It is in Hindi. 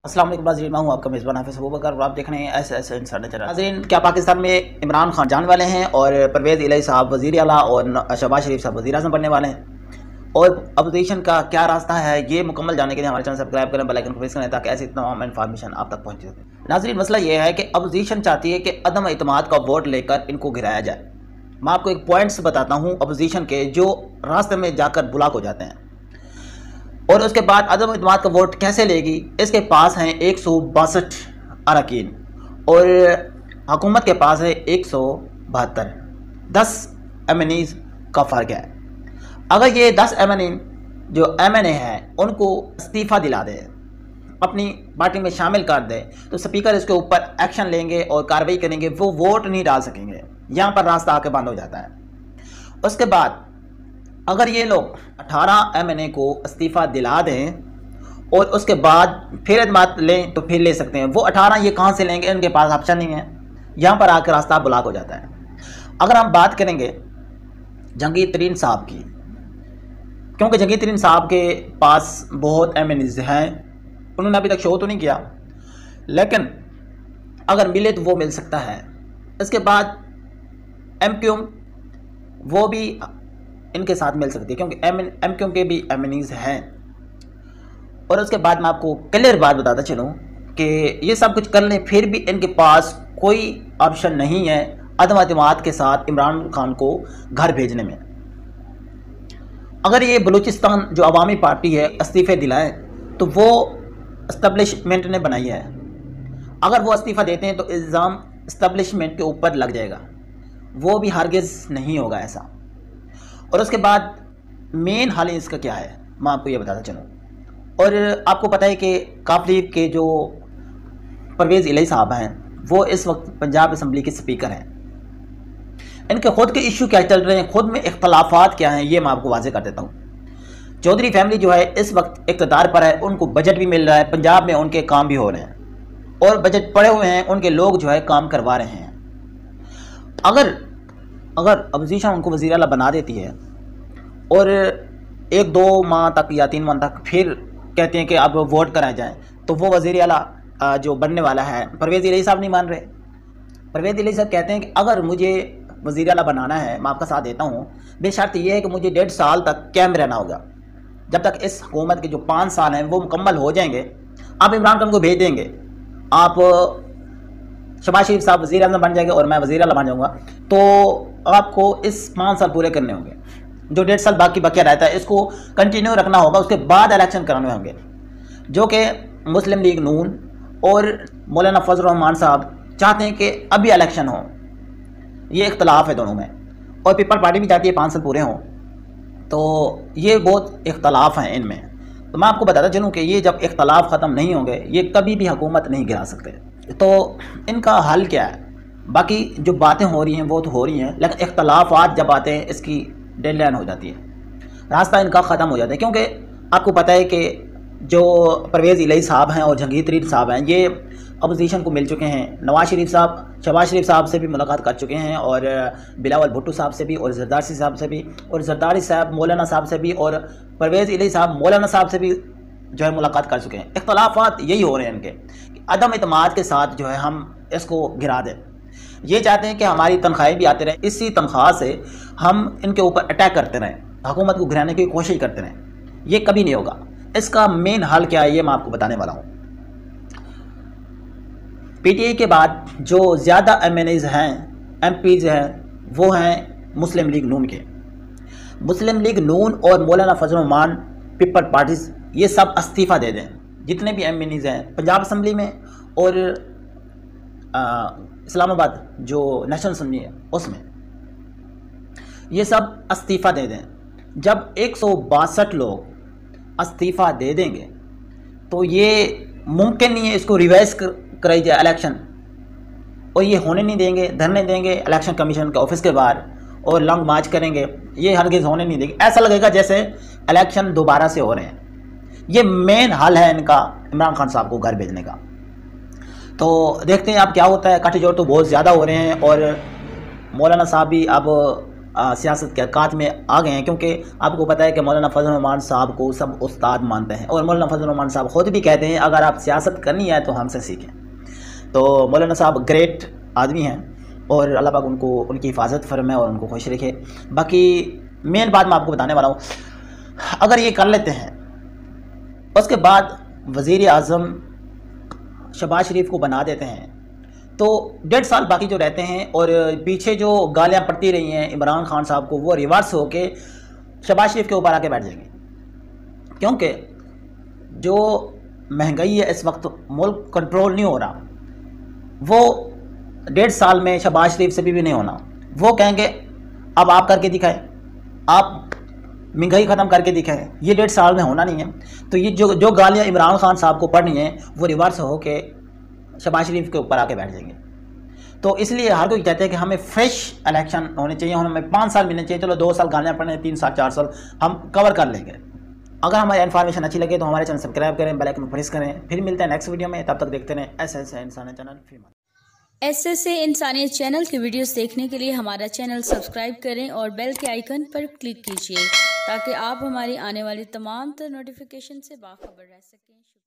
अस्सलाम वालेकुम नाज़रीन, मैं हूं आपका मेज़बान हाफिज़ अबूबकर और आप देख रहे हैं ऐसे इंसानी चैनल। नाज़रीन, क्या पाकिस्तान में इमरान खान जाने वाले हैं और परवेज़ इलाही साहब वज़ीर आला और शहबाज शरीफ साहब वज़ीर आज़म बनने वाले हैं और अपोजिशन का क्या रास्ता है, ये मुकम्मल जानने के लिए हमारे चैनल सब्सक्राइब करें, बेल आइकन को प्रेस करें ताकि ऐसी तमाम इन्फॉर्मेशन आप तक पहुँच सके। नाज़रीन, मसला ये है कि अपोजिशन चाहती है कि अदम एतमाद का वोट लेकर इनको गिराया जाए। मैं आपको एक पॉइंट्स बताता हूँ अपोजिशन के जो रास्ते में जाकर ब्लॉक हो जाते हैं और उसके बाद अदम एतमाद का वोट कैसे लेगी। इसके पास हैं 162 अरकान और हुकूमत के पास है 172, 10 एमएनईज का फ़र्क है। अगर ये 10 एमएनई जो एमएनए हैं उनको इस्तीफ़ा दिला दे, अपनी पार्टी में शामिल कर दे, तो स्पीकर इसके ऊपर एक्शन लेंगे और कार्रवाई करेंगे, वो वोट नहीं डाल सकेंगे। यहाँ पर रास्ता आके बंद हो जाता है। उसके बाद अगर ये लोग 18 एमएनए को इस्तीफ़ा दिला दें और उसके बाद फिर एतमाद लें तो फिर ले सकते हैं। वो 18 ये कहाँ से लेंगे, इनके पास ऑप्शन नहीं है। यहाँ पर आकर रास्ता ब्लॉक हो जाता है। अगर हम बात करेंगे जहांगीर तरीन साहब की, क्योंकि जहांगीर तरीन साहब के पास बहुत एमएनएज हैं, उन्होंने अभी तक शो तो नहीं किया, लेकिन अगर मिले तो वो मिल सकता है। इसके बाद एमक्यूएम वो भी इनके साथ मिल सकती है क्योंकि एमक्यूएम के भी एमएनईज हैं। और उसके बाद मैं आपको क्लियर बात बताता चलूँ कि ये सब कुछ कर लें फिर भी इनके पास कोई ऑप्शन नहीं है अदम एतमाद के साथ इमरान खान को घर भेजने में। अगर ये बलूचिस्तान जो अवामी पार्टी है इस्तीफ़े दिलाएं तो वो इस्टेब्लिशमेंट ने बनाई है। अगर वो इस्तीफ़ा देते हैं तो इल्ज़ाम इस्टेब्लिशमेंट के ऊपर लग जाएगा, वो भी हरगिज़ नहीं होगा ऐसा। और उसके बाद मेन हाल इसका क्या है मैं आपको ये बताता चलूँ। और आपको पता है कि काफलीग के जो परवेज़ इलाही साहब हैं वो इस वक्त पंजाब असम्बली के स्पीकर हैं। इनके खुद के इशू क्या चल रहे हैं, खुद में इख्तलाफात क्या हैं, ये मैं आपको वाज़े कर देता हूँ। चौधरी फैमिली जो है इस वक्त इक़्तिदार पर है, उनको बजट भी मिल रहा है, पंजाब में उनके काम भी हो रहे हैं और बजट पड़े हुए हैं, उनके लोग जो है काम करवा रहे हैं। अगर अपोजिशन उनको वज़ीर आला बना देती है और 1-2 माह तक या 3 माह तक फिर कहते हैं कि अब वोट कराए जाएं, तो वो वज़ीर आला जो बनने वाला है परवेज़ इलाही साहब नहीं मान रहे। परवेज़ इलाही साहब कहते हैं कि अगर मुझे वज़ीर आला बनाना है मैं आपका साथ देता हूँ, बेशर्त ये है कि मुझे 1.5 साल तक कैम रहना होगा। जब तक इस हुकूमत के जो 5 साल हैं वो मुकम्मल हो जाएंगे, आप इमरान खान को भेज देंगे, आप शहबाज शरीफ साहब वज़ीर आज़म बन जाएंगे और मैं वज़ीर आला बन जाऊँगा, तो आपको इस 5 साल पूरे करने होंगे। जो 1.5 साल बाकी बकिया रहता है इसको कंटिन्यू रखना होगा। उसके बाद इलेक्शन कराने होंगे, जो कि मुस्लिम लीग नून और मौलाना फजल रहमान साहब चाहते हैं कि अभी इलेक्शन हो। ये इख्तलाफ है दोनों में, और पीपल पार्टी भी चाहती है 5 साल पूरे हों। तो ये बहुत इख्तलाफ हैं इनमें। तो मैं आपको बताता चलूँ कि ये जब इख्तलाफ ख़त्म नहीं होंगे ये कभी भी हुकूमत नहीं गिरा सकते। तो इनका हल क्या है? बाकी जो बातें हो रही हैं वो तो हो रही हैं, लेकिन इख्तलाफात जब आते हैं इसकी डेडलाइन हो जाती है, रास्ता इनका ख़त्म हो जाता है। क्योंकि आपको पता है कि जो परवेज़ इलाही साहब हैं और जहांगीर तरीन साहब हैं ये अपोजिशन को मिल चुके हैं। नवाज शरीफ साहब शहबाज शरीफ साहब से भी मुलाकात कर चुके हैं और बिलावल भुट्टो साहब से भी और जरदारी साहब से भी, और जरदारी साहब मौलाना साहब से भी, और परवेज़ इलाही साहब मौलाना साहब से भी जो है मुलाकात कर चुके हैं। इख्तलाफात यही हो रहे हैं इनके, अदम एतमाद के साथ जो है हम इसको गिरा दें। ये चाहते हैं कि हमारी तनख्वाहें भी आती रहें, इसी तनख्वाह से हम इनके ऊपर अटैक करते रहें, हुकूमत को गिराने की कोशिश करते रहें। ये कभी नहीं होगा। इसका मेन हल क्या है ये मैं आपको बताने वाला हूँ। पीटीआई के बाद जो ज़्यादा एमएनएज हैं, एमपीज हैं, वो हैं मुस्लिम लीग नून के। मुस्लिम लीग नून और मौलाना फजल रहमान पीपल पार्टीज ये सब इस्तीफ़ा दे दें। जितने भी एमएनएज हैं पंजाब असम्बली में और इस्लामाबाद जो नेशनल असम्बली है उसमें, ये सब इस्तीफ़ा दे दें। जब 162 लोग इस्तीफ़ा दे देंगे तो ये मुमकिन नहीं है इसको रिवाइज कराई जाए इलेक्शन, और ये होने नहीं देंगे। धरने देंगे इलेक्शन कमीशन के ऑफिस के बाहर और लॉन्ग मार्च करेंगे, ये हरगिज़ होने नहीं देंगे। ऐसा लगेगा जैसे इलेक्शन दोबारा से हो रहे हैं। ये मेन हल है इनका इमरान खान साहब को घर भेजने का। तो देखते हैं अब क्या होता है। कट जोड़ तो बहुत ज़्यादा हो रहे हैं और मौलाना साहब भी अब सियासत के अकात में आ गए हैं, क्योंकि आपको पता है कि मौलाना फजल रहमान साहब को सब उस्ताद मानते हैं और मौलाना फजल रहमान साहब ख़ुद भी कहते हैं अगर आप सियासत करनी है तो हमसे सीखें। तो मौलाना साहब ग्रेट आदमी हैं और अल्लाह पाक उनको उनकी हिफाजत फरमाए और उनको खुश रखे। बाकी मेन बात मैं आपको बताने वाला हूँ, अगर ये कर लेते हैं उसके बाद वज़ीर आज़म शहबाज शरीफ को बना देते हैं तो 1.5 साल बाकी जो रहते हैं और पीछे जो गालियाँ पड़ती रही हैं इमरान खान साहब को, वो रिवर्स होके शहबाज शरीफ के ऊपर आके बैठ जाएंगे। क्योंकि जो महंगाई है इस वक्त मुल्क कंट्रोल नहीं हो रहा, वो 1.5 साल में शहबाज शरीफ से भी नहीं होना। वो कहेंगे अब आप करके दिखाएं, आप महंगाई ख़त्म करके दिखाएं, ये 1.5 साल में होना नहीं है। तो ये जो गालियाँ इमरान खान साहब को पढ़नी है वो रिवर्स हो के शहबाज शरीफ के ऊपर आके बैठ जाएंगे। तो इसलिए हर कोई कहते हैं कि हमें फ्रेश इलेक्शन होने चाहिए, हमें 5 साल मिलने चाहिए। चलो 2 साल गालियाँ पढ़ने, 3 साल 4 साल हम कवर कर लेंगे। अगर हमारी इन्फॉर्मेशन अच्छी लगे तो हमारे चैनल सब्सक्राइब करें, बेल आइकन प्रेस करें। फिर मिलते हैं नेक्स्ट वीडियो में, तब तक देखते रहें ऐसे इंसानियत चैनल। ऐसे इंसानियत चैनल की वीडियोस देखने के लिए हमारा चैनल सब्सक्राइब करें और बेल के आइकन पर क्लिक कीजिए ताकि आप हमारी आने वाली तमाम नोटिफिकेशन से बाखबर रह सकें।